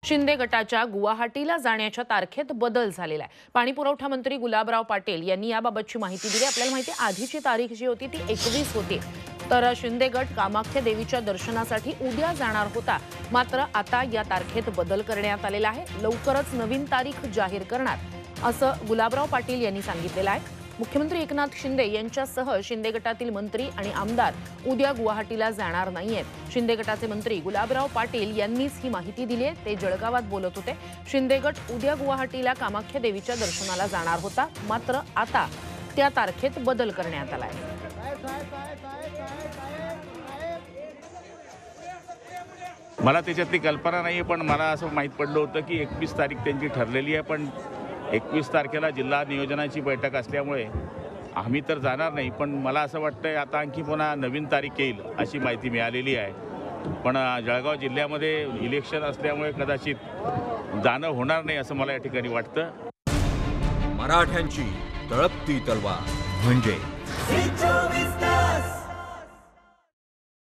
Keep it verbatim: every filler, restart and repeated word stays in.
शिंदे गटाच्या गुवाहाटीला जाण्याच्या तारखेत बदल झालेला आहे। पाणीपुरवठा मंत्री गुलाबराव पाटील यांनी याबाबतची माहिती दिली। आपल्याला माहिती आहे आधीची तारीख जी होती ती एकवीस होती, तर शिंदे गट कामाख्या देवीच्या दर्शनासाठी उद्या जाणार होता। मात्र आता या तारखेत बदल करण्यात आलेला आहे। लवकरच नवीन तारीख जाहीर करणार असं गुलाबराव पाटील यांनी सांगितलेलं आहे। मुख्यमंत्री एकनाथ शिंदे यांच्यासह शिंदे गटातील मंत्री आणि आमदार उद्या गुवाहाटीला जाणार नाहीयेत। शिंदे गटाचे मंत्री गुलाबराव पाटील यांनीच ही माहिती दिली आहे। ते जळगावात बोलत होते। शिंदे गट उद्या गुवाहाटीला कामाख्या देवीच्या दर्शनाला जाणार होता, मात्र आता त्या तारखेत बदल करण्यात आलाय। मला त्याच्यातली कल्पना नाही, पण मला असं माहीत पडलं होतं की एकवीस तारीख त्यांची ठरलेली आहे, पण एकवीस तारखेला जिल्हा नियोजनाची बैठक असल्यामुळे आम्ही तर जाणार नाही। पण मला असं वाटतं आता आणखी पुन्हा नवीन तारीख येईल अशी माहिती मिळालेली आहे। पण जळगाव जिल्ह्यामध्ये इलेक्शन असल्यामुळे कदाचित जाणं होणार नाही असं मला या ठिकाणी वाटतं। मराठ्यांची तळपती तलवार म्हणजे